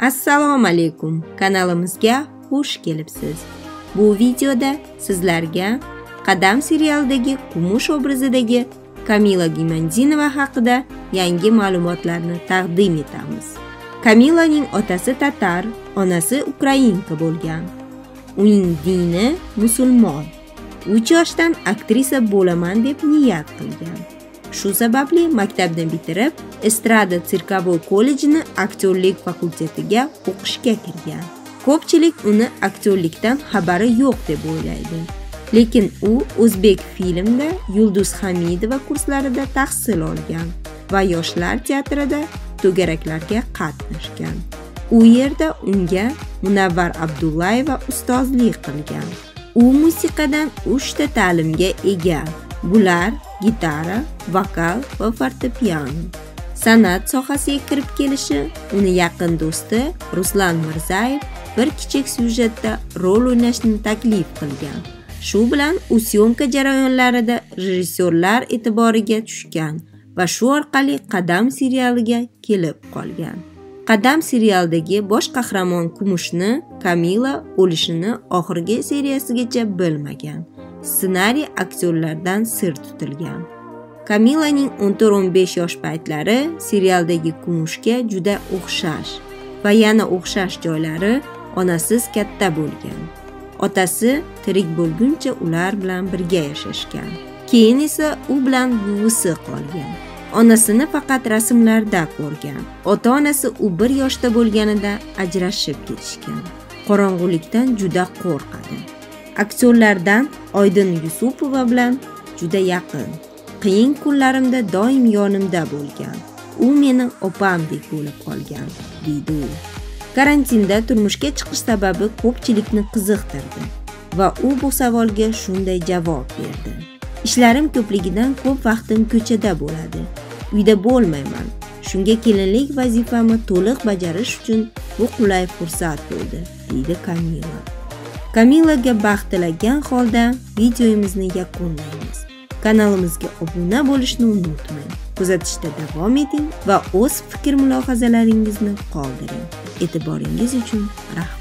Assalomu alaykum. Kanalimizga xush kelibsiz. Bu videoda sizlarga Qadam serialidagi Kumush obrazidagi Kamila Gimandinova haqida yangi ma'lumotlarni taqdim etamiz. Kamilaning otasi tatar, onasi ukrainka bo'lgan. Uning dini musulmon. 3 yoshdan aktrisa bo'laman deb niyat qilgan. Shu sababli maktabni bitirib, Estrada sirkovoy kollejini aktyorlik fakultetiga o'qishga kirgan. Ko'pchilik uni aktyorlikdan xabari yo'q deb o'ylaydi. Lekin u o'zbek filmda Yulduz Hamidova kurslarida tahsil olgan va yoshlar teatrida to'garaklarga qatnashgan. U yerda unga Munavvar Abdullayeva ustozlik qilgan. U musiqadan 3 ta ta'limga ega. Bular gitara, vokal va fortepiano. San'at sohasiga kirib kelishi uni yaqin do'sti Ruslan Mirzayev bir kichik syujetda rol o'ynashni taklif qilgan. Shu bilan u syomka jarayonlarida rejissyorlar e'tiboriga tushgan va shu orqali Qadam serialiga kelib qolgan. Qadam serialidagi bosh qahramon Kumushni Kamila o'lishini oxirgi seriyasigacha bilmagan. Ssenariy aktyorlardan sir tutilgan. Kamilaning 14-15 yosh paytlari serialdagi Kumushga juda o'xshash va yana o'xshash joylari onasiz katta bo'lgan. Otasi tirik bo'lguncha ular bilan birga yashashgan. Keyin esa u bilan buvisi qolgan. Onasini faqat rasmlarda ko'rgan. Ota-onasi u 1 yoshda bo'lganida ajrashib ketishgan. Qorong'ulikdan juda qo'rqadi. Aktyorlardan Oydin Yusupova bilan juda yaqin. Qiyin kunlarimda doim yonimda bo'lgan. U meni opamdek bo'lib qolgan, deydi u. Karantinda turmushga chiqish sababi ko'pchilikni qiziqtirdi va u bu savolga shunday javob berdi. Ishlarim ko'pligidan ko'p vaqtim ko'chada bo'ladi. Uyda bo'lmayman. Shunga kelinlik vazifamni to'liq bajarish uchun bu qulay fursat bo'ldi, deydi Kamila. Kamilaga baxt tilagan holda videomizni yakunlaymiz. Kanalimizga obuna bo'lishni unutmang. Kuzatishda davom eting va o'z fikr-mulohazalaringizni qoldiring. E'tiboringiz uchun rahmat.